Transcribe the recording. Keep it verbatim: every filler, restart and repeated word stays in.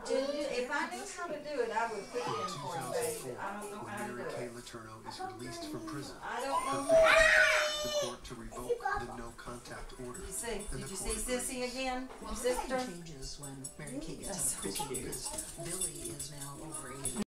If I knew how to do it, I would put it in for you, baby. I don't know how to do it. Kay Fualaau is released from prison. I don't know Her how. the court to revoke the no contact order. You see? Did you see Sissy again? Your sister? Changes when Mary Kay gets out of prison because Billy is now over eighty.